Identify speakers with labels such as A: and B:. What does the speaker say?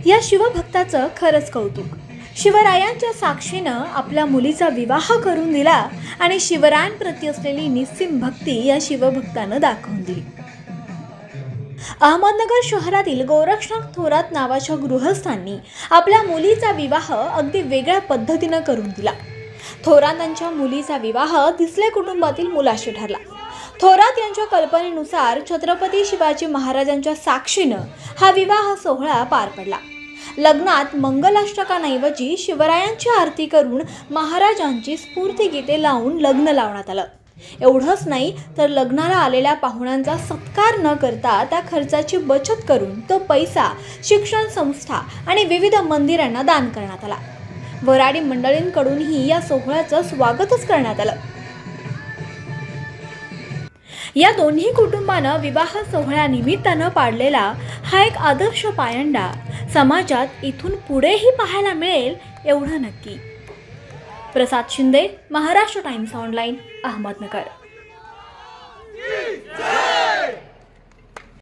A: या शिवभक्ताचं खरंच कौतुक। शिवरायांच्या साक्षीनं आपल्या मुलीचा विवाह करून दिला आणि शिवरायांप्रती असलेली निस्सीम भक्ती या शिवभक्तानं दाखवून दिली। अहमदनगर शहरातील गोरक्षनाथ थोरात नावाच्या गृहस्थांनी आपल्या मुलीचा विवाह अगदी वेगळ्या पद्धतीनं करून दिला। थोरातांच्या मुलीचा विवाह दिसले कुटुंबातील मुलाशी ठरला। थोरात यांच्या कल्पनेनुसार छत्रपती शिवाजी महाराजांच्या साक्षीनं हा विवाह सोहळा पार पडला। लग्नात मंगलाष्टकांऐवजी शिवरायांची आरती करून महाराजांची स्फूर्तिगीते लावून लग्न लावण्यात आलं। एवढंच नाही तर लग्नाला आलेल्या पाहुण्यांचा सत्कार न करता त्या खर्चाची बचत करून तो पैसा शिक्षण संस्था आणि विविध मंदिरांना दान करण्यात आला। वराडी मंडळींकडूनही या सोहळ्याचं स्वागतच करण्यात आलं। या दोन्ही कुटुंबानं विवाह सोहळ्यानिमित्तानं पाडलेला हा एक आदर्श पायंडा समाजात इथून पुढेही पाहायला मिळेल एवढं नक्की। Prasad Shinde, Maharashtra Times online, Ahmednagar.